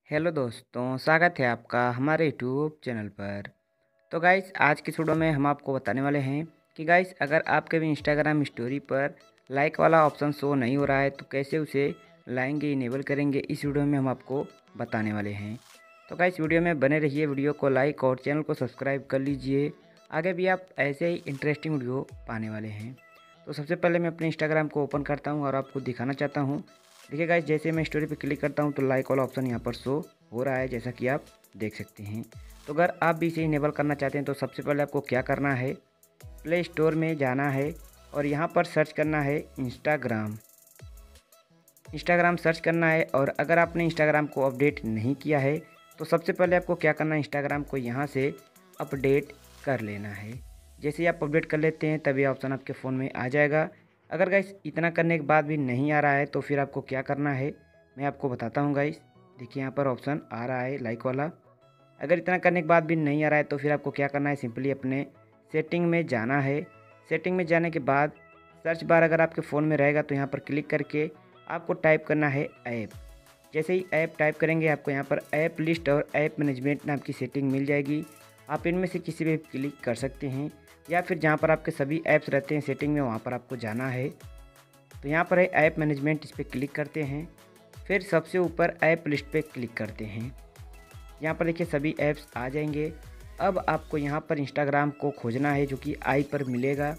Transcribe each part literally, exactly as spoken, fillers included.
Hello दोस्तों, स्वागत है आपका हमारे यूट्यूब चैनल पर। तो गाइस, आज की वीडियो में हम आपको बताने वाले हैं कि गाइस, अगर आपके भी इंस्टाग्राम स्टोरी पर लाइक वाला ऑप्शन शो नहीं हो रहा है तो कैसे उसे लाएंगे, इनेबल करेंगे, इस वीडियो में हम आपको बताने वाले हैं। तो गाइस, वीडियो में बने रहिए, वीडियो को लाइक और चैनल को सब्सक्राइब कर लीजिए। आगे भी आप ऐसे ही इंटरेस्टिंग वीडियो पाने वाले हैं। तो सबसे पहले मैं अपने इंस्टाग्राम को ओपन करता हूँ और आपको दिखाना चाहता हूँ। देखिए गाइस, जैसे मैं स्टोरी पे क्लिक करता हूँ तो लाइक वाला ऑप्शन यहाँ पर शो हो रहा है, जैसा कि आप देख सकते हैं। तो अगर आप भी इसे इनेबल करना चाहते हैं तो सबसे पहले आपको क्या करना है, प्ले स्टोर में जाना है और यहाँ पर सर्च करना है इंस्टाग्राम। इंस्टाग्राम सर्च करना है और अगर आपने इंस्टाग्राम को अपडेट नहीं किया है तो सबसे पहले आपको क्या करना है, इंस्टाग्राम को यहाँ से अपडेट कर लेना है। जैसे ही आप अपडेट कर लेते हैं तभी ऑप्शन आपके फ़ोन में आ जाएगा। अगर गाइस इतना करने के बाद भी नहीं आ रहा है तो फिर आपको क्या करना है, मैं आपको बताता हूँ गाइस। देखिए यहाँ पर ऑप्शन आ रहा है लाइक वाला। अगर इतना करने के बाद भी नहीं आ रहा है तो फिर आपको क्या करना है, सिंपली अपने सेटिंग में जाना है। सेटिंग में जाने के बाद सर्च बार अगर आपके फ़ोन में रहेगा तो यहाँ पर क्लिक करके आपको टाइप करना है ऐप। जैसे ही ऐप टाइप करेंगे आपको यहाँ पर ऐप लिस्ट और ऐप मैनेजमेंट नाम की सेटिंग मिल जाएगी। आप इनमें से किसी भी क्लिक कर सकते हैं या फिर जहाँ पर आपके सभी ऐप्स रहते हैं सेटिंग में, वहाँ पर आपको जाना है। तो यहाँ पर है ऐप मैनेजमेंट, इस पर क्लिक करते हैं। फिर सबसे ऊपर ऐप लिस्ट पे क्लिक करते हैं। यहाँ पर देखिए सभी ऐप्स आ जाएंगे। अब आपको यहाँ पर इंस्टाग्राम को खोजना है जो कि आई पर मिलेगा।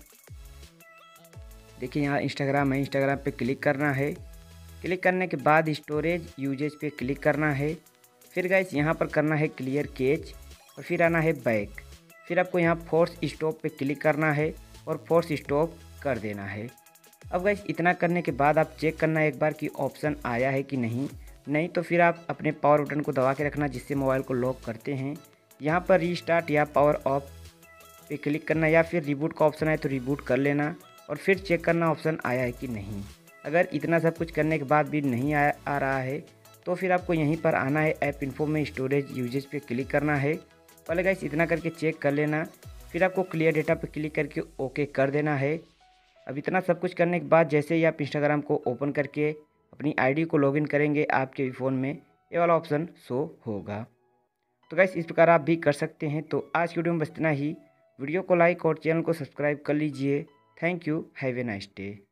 देखिए यहाँ इंस्टाग्राम है, इंस्टाग्राम पे क्लिक करना है। क्लिक करने के बाद स्टोरेज यूजेज पे क्लिक करना है। फिर गाइस यहाँ पर करना है क्लियर कैच और फिर आना है बैक। फिर आपको यहाँ फोर्स स्टॉप पे क्लिक करना है और फोर्स स्टॉप कर देना है। अब गाइस इतना करने के बाद आप चेक करना है एक बार कि ऑप्शन आया है कि नहीं। नहीं तो फिर आप अपने पावर बटन को दबा के रखना जिससे मोबाइल को लॉक करते हैं। यहाँ पर रीस्टार्ट या पावर ऑफ पे क्लिक करना या फिर रिबूट का ऑप्शन है तो रिबूट कर लेना और फिर चेक करना ऑप्शन आया है कि नहीं। अगर इतना सब कुछ करने के बाद भी नहीं आ, आ रहा है तो फिर आपको यहीं पर आना है ऐप इन्फो में, स्टोरेज यूजेज पे क्लिक करना है। पहले गाइस इतना करके चेक कर लेना, फिर आपको क्लियर डेटा पे क्लिक करके ओके कर देना है। अब इतना सब कुछ करने के बाद जैसे ही आप इंस्टाग्राम को ओपन करके अपनी आईडी को लॉगिन करेंगे, आपके फ़ोन में ये वाला ऑप्शन शो होगा। तो गाइस इस प्रकार आप भी कर सकते हैं। तो आज की वीडियो में बस इतना ही। वीडियो को लाइक और चैनल को सब्सक्राइब कर लीजिए। Thank you, have a nice day.